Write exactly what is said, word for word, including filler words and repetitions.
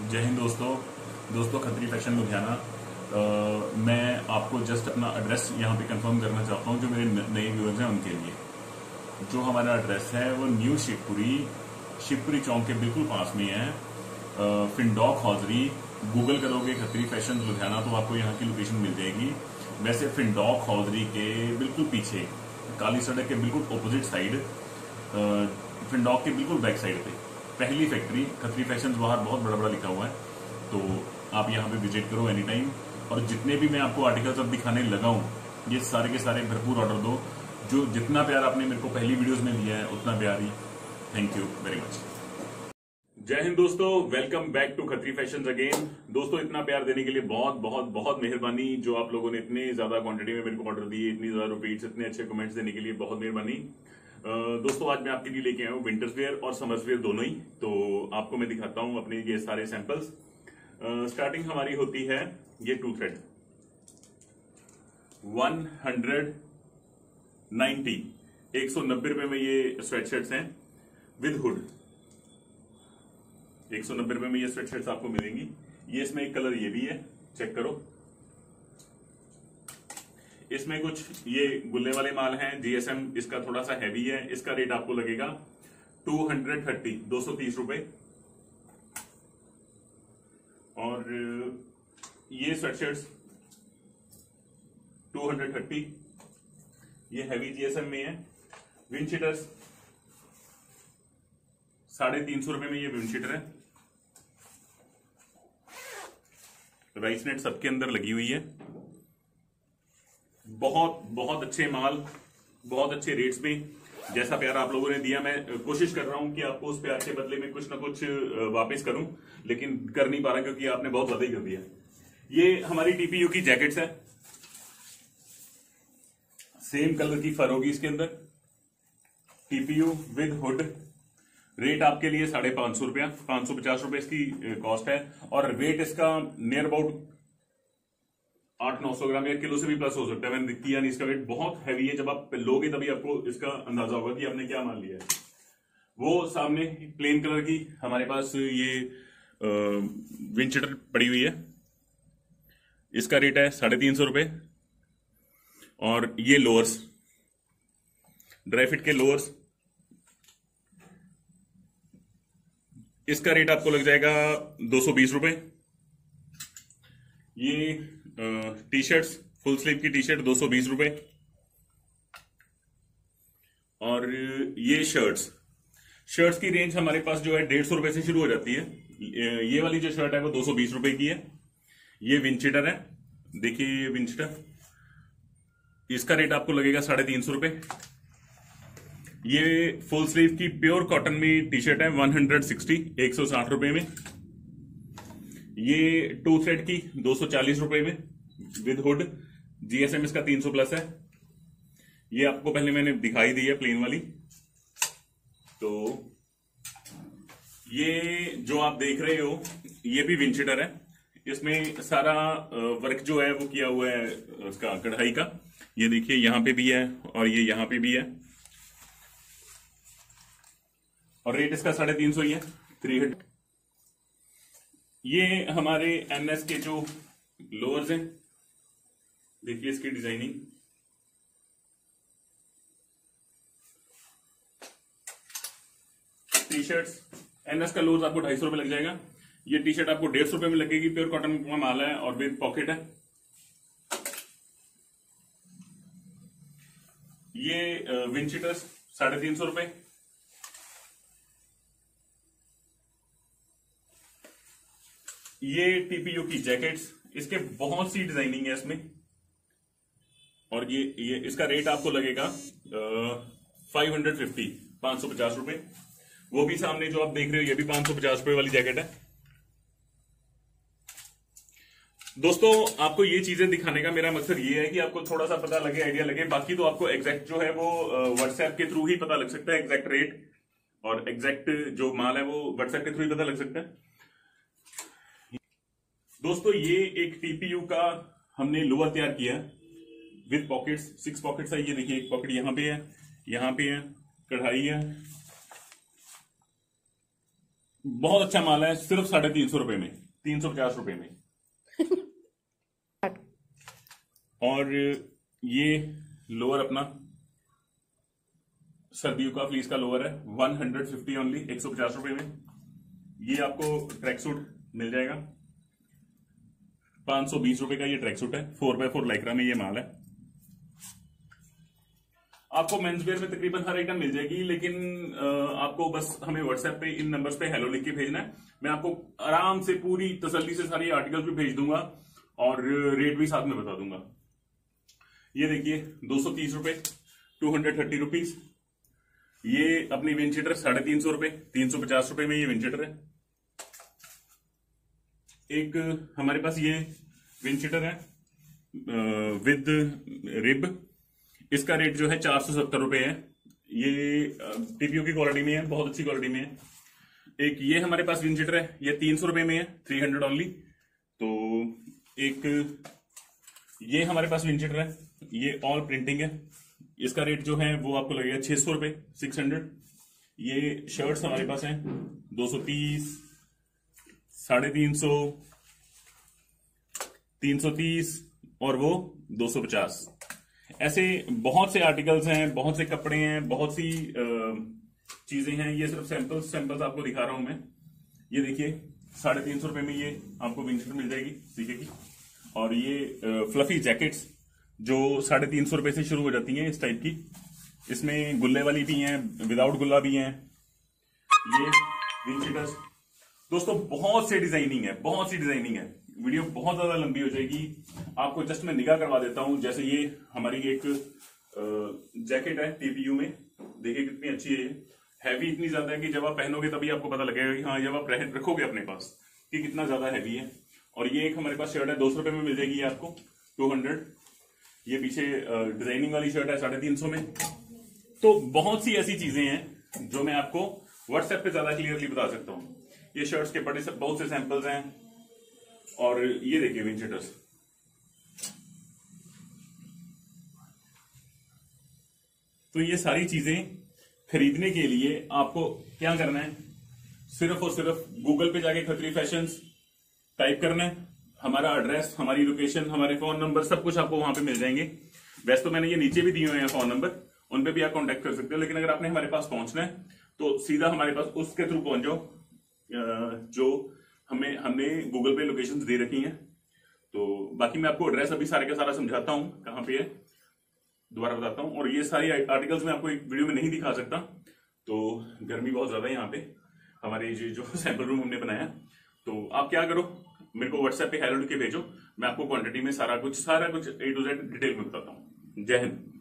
जय हिंद दोस्तों दोस्तों खत्री फैशन लुधियाना। अ, मैं आपको जस्ट अपना एड्रेस यहाँ पे कंफर्म करना चाहता हूँ जो मेरे न- नए व्यूअर्स हैं उनके लिए। जो हमारा एड्रेस है वो न्यू शिवपुरी शिवपुरी चौक के बिल्कुल पास में है। अ, फिंडॉक हॉजरी गूगल करोगे खत्री फैशन लुधियाना तो आपको यहाँ की लोकेशन मिल जाएगी। वैसे फिंडॉक हॉजरी के बिल्कुल पीछे काली सड़क के बिल्कुल ऑपोजिट साइड, फिंडॉक के बिल्कुल बैक साइड पे पहली फैक्ट्री खत्री फैशन बाहर बहुत बड़ा बड़ा लिखा हुआ है। तो आप यहाँ पे विजिट करो एनी टाइम। और जितने भी मैं आपको आर्टिकल्स अब दिखाने लगा हूँ ये सारे के सारे भरपूर ऑर्डर दो। जो जितना प्यार आपने मेरे को पहली वीडियोस में दिया है उतना प्यार ही। Thank you very much. जय हिंद दोस्तों, welcome back to Khatri fashion again. दोस्तों इतना प्यार देने के लिए बहुत बहुत बहुत मेहरबानी। जो आप लोगों ने इतने ज्यादा क्वांटिटी में मेरे को ऑर्डर दिए, इतनी ज्यादा रिपीट्स, इतने अच्छे कमेंट्स देने के लिए बहुत मेहरबानी। अ, दोस्तों आज मैं आपके लिए लेके आया हूँ विंटर्स वेयर और समर्स वेयर दोनों ही। तो आपको मैं दिखाता हूँ अपने ये सारे सैंपल्स। स्टार्टिंग हमारी होती है ये two thread one hundred ninety एक सौ नब्बे रुपए में ये स्वेटशर्ट्स हैं विद हुड। एक सौ नब्बे रुपए में ये स्वेटशर्ट्स आपको मिलेंगी। ये इसमें एक कलर ये भी है, चेक करो। इसमें कुछ ये गुल्ले वाले माल हैं, जीएसएम इसका थोड़ा सा हैवी है। इसका रेट आपको लगेगा टू हंड्रेड थर्टी दो सौ तीस रुपए। और ये स्वेटशर्ट्स टू हंड्रेड थर्टी, ये हैवी जीएसएम में है। विंडशीटर्स साढ़े तीन सौ रुपए में ये विंडशीटर है। राइस नेट सबके अंदर लगी हुई है। बहुत बहुत अच्छे माल, बहुत अच्छे रेट्स में। जैसा प्यार आप लोगों ने दिया, मैं कोशिश कर रहा हूं कि आपको उस प्यार के बदले में कुछ ना कुछ वापस करूं, लेकिन कर नहीं पा रहा क्योंकि आपने बहुत ज्यादा ही कर दिया। ये हमारी टीपीयू की जैकेट्स है, सेम कलर की फर होगी इसके अंदर। टीपीयू विद हुड, रेट आपके लिए साढ़े पांच सौ रुपया, पांच सौ पचास रुपए इसकी कॉस्ट है। और वेट इसका नियर अबाउट आठ नौ सौ ग्राम या किलो से भी प्लस हो सकता है। मैंने किया नहीं, इसका वेट बहुत हैवी है। जब आप लोगे तभी आपको इसका अंदाजा होगा कि आपने क्या मान लिया है। वो सामने प्लेन कलर की हमारे पास ये विंडशीटर पड़ी हुई है। इसका रेट है साढ़े तीन सौ रुपए। और ये लोअर्स, ड्राई फिट के लोअर्स, इसका रेट आपको लग जाएगा दो सौ बीस रुपए। ये टी शर्ट्स, फुल स्लीव की टी शर्ट दो सौ बीस रुपए। और ये शर्ट्स शर्ट्स की रेंज हमारे पास जो है डेढ़ सौ रुपए से शुरू हो जाती है। ये वाली जो शर्ट है वो दो सौ बीस रुपए की है। ये विंडशीटर है, देखिए ये विंडशीटर, इसका रेट आपको लगेगा साढ़े तीन सौ रुपए। ये फुल स्लीव की प्योर कॉटन में टी शर्ट है वन हंड्रेड सिक्सटी, एक सौ साठ रुपए में। ये टू थ्रेड की दो सौ चालीस रुपए में विद हुड, जीएसएम इसका तीन सौ प्लस है। ये आपको पहले मैंने दिखाई दी है प्लेन वाली। तो ये जो आप देख रहे हो ये भी विंडशीटर है। इसमें सारा वर्क जो है वो किया हुआ है उसका कढ़ाई का। ये देखिए यहां पे भी है और ये यहां पे भी है। और रेट इसका साढ़े तीन सौ ही है, थ्री हंड्रेड। ये हमारे एनएस के जो लोअर्स हैं, देखिए इसकी डिजाइनिंग। टी शर्ट्स एनएस का लोअर्स आपको ढाई सौ रुपए लग जाएगा। ये टी शर्ट आपको डेढ़ सौ रुपए में लगेगी, प्योर कॉटन का माल है और विद पॉकेट है। ये विंडशीटर्स साढ़े तीन सौ रुपए। ये टीपीयू की जैकेट्स, इसके बहुत सी डिजाइनिंग है इसमें। और ये ये इसका रेट आपको लगेगा फाइव हंड्रेड फिफ्टी, पांच सौ पचास रुपए। वो भी सामने जो आप देख रहे हो ये भी पांच सौ पचास रुपए वाली जैकेट है। दोस्तों आपको ये चीजें दिखाने का मेरा मकसद ये है कि आपको थोड़ा सा पता लगे, आइडिया लगे। बाकी तो आपको एग्जैक्ट जो है वो व्हाट्सएप के थ्रू ही पता लग सकता है, एग्जैक्ट रेट और एग्जैक्ट जो माल है वो व्हाट्सएप के थ्रू ही पता लग सकता है। दोस्तों ये एक टीपीयू का हमने लोअर तैयार किया विद पॉकेट्स, सिक्स पॉकेट्स है। ये देखिए एक पॉकेट यहां पे है, यहां पे है, कढ़ाई है, बहुत अच्छा माल है, सिर्फ साढ़े तीन सौ रुपए में, तीन सौ पचास रुपए में। और ये लोअर अपना सर्दियों का फ्लीस का लोअर है, वन हंड्रेड फिफ्टी ओनली, एक सौ पचास रुपए में। ये आपको ट्रैक सूट मिल जाएगा, पांच सौ बीस रुपए का ये ट्रैक सूट है, फोर बाय फोर लाइक्रा में ये माल है। आपको मेंस वेयर में तकरीबन हर आइटम मिल जाएगी, लेकिन आपको बस हमें व्हाट्सएप पे इन नंबर्स पे हेलो लिख के भेजना है। मैं आपको आराम से पूरी तसल्ली से सारी आर्टिकल्स भी भेज दूंगा और रेट भी साथ में बता दूंगा। ये देखिए दो सौ तीस रुपए, टू हंड्रेड थर्टी रुपीज। ये अपनी विंड शीटर साढ़े तीन सौ रुपए, तीन सौ पचास रुपए में ये विंड शीटर है। एक हमारे पास ये विंड शीटर है विद रिब, इसका रेट जो है चार सौ सत्तर रुपए है। ये टीपीयू की क्वालिटी में है, बहुत अच्छी क्वालिटी में है। एक ये हमारे पास विंड शीटर है, ये तीन सौ रुपए में है, थ्री हंड्रेड ओनली। तो एक ये हमारे पास विंड शीटर है, ये ऑल प्रिंटिंग है, इसका रेट जो है वो आपको लगेगा छह सौ रुपए, सिक्स हंड्रेड। ये शर्ट्स हमारे पास हैं दो सौ तीस, साढ़े तीन सौ, तीन सौ तीस और वो दो सौ पचास। ऐसे बहुत से आर्टिकल्स हैं, बहुत से कपड़े हैं, बहुत सी चीजें हैं। ये सिर्फ सैंपल्स सैंपल्स आपको दिखा रहा हूं मैं। ये देखिए साढ़े तीन सौ रुपए में ये आपको विंड शीटर मिल जाएगी सीके की। और ये फ्लफी जैकेट्स जो साढ़े तीन सौ रुपए से शुरू हो जाती हैं, इस टाइप की। इसमें गुल्ले वाली भी हैं, विदाउट गुल्ला भी हैं। ये विंड शीटर्स दोस्तों बहुत से डिजाइनिंग है, बहुत सी डिजाइनिंग है। वीडियो बहुत ज्यादा लंबी हो जाएगी, आपको जस्ट मैं निगाह करवा देता हूं। जैसे ये हमारी एक जैकेट है टीपीयू में, देखिए कितनी अच्छी है। हैवी इतनी ज्यादा है कि जब आप पहनोगे तभी आपको पता लगेगा कि हाँ, जब आप रखोगे अपने पास कि कितना ज्यादा हैवी है। और ये एक हमारे पास शर्ट है, दो सौ रुपए में मिल जाएगी ये आपको, टू हंड्रेड। ये पीछे डिजाइनिंग वाली शर्ट है साढ़े तीन सौ में। तो बहुत सी ऐसी चीजें हैं जो मैं आपको व्हाट्सएप पे ज्यादा क्लियरली बता सकता हूँ। ये शर्ट्स के बड़े बहुत से सैंपल्स हैं। और ये देखिए विंड शीटर्स, तो ये सारी चीजें खरीदने के लिए आपको क्या करना है, सिर्फ और सिर्फ गूगल पे जाके खत्री फैशंस टाइप करना है। हमारा एड्रेस, हमारी लोकेशन, हमारे फोन नंबर सब कुछ आपको वहां पे मिल जाएंगे। वैसे तो मैंने ये नीचे भी दिए हुए हैं फोन नंबर, उन पे भी आप कांटेक्ट कर सकते हो। लेकिन अगर आपने हमारे पास पहुंचना है तो सीधा हमारे पास उसके थ्रू पहुंच जाओ जो हमें हमने गूगल पे लोकेशंस दे रखी हैं। तो बाकी मैं आपको एड्रेस अभी सारे का सारा समझाता हूं कहां पे है, दोबारा बताता हूं। और ये सारी आर्टिकल्स मैं आपको एक वीडियो में नहीं दिखा सकता, तो गर्मी बहुत ज्यादा है यहाँ पे हमारे ये जो सैंपल रूम हमने बनाया। तो आप क्या करो, मेरे को व्हाट्सएप पे हेलो लिख के भेजो, मैं आपको क्वांटिटी में सारा कुछ सारा कुछ ए टू जेड डिटेल में बताता हूँ। जय हिंद।